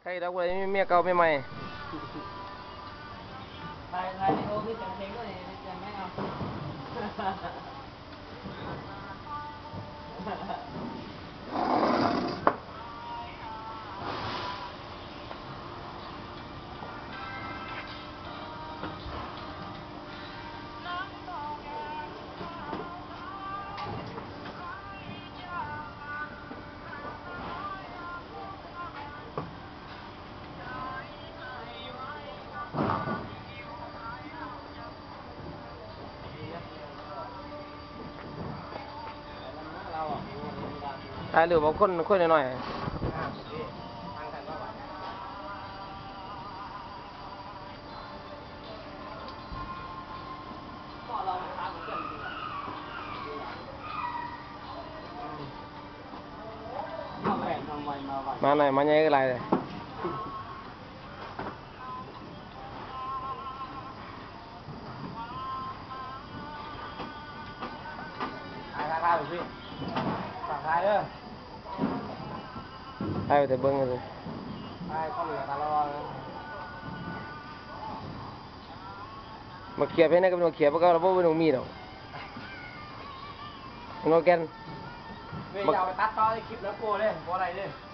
รเราเลยเมียเก่าไม่ใหม่ใครในโอคือจังเชงก็เลยจะไม่เอาตายหรือบอกคนหน่อยมาหน่อยมาใหญ่ก็ไรเลยถ่ายไปพี่ถ่ายเด้อถ่ายไปแต่เบิ้งเลยถ่ายเข้าเหลือตาละวันมาเขียบให้นะกับมาเขียบเพราะเราไม่ต้องมีหรอกโนแกนไม่เอาไปตัดต่อในคลิปแล้วโก้เลยเพราะอะไรเนี่ย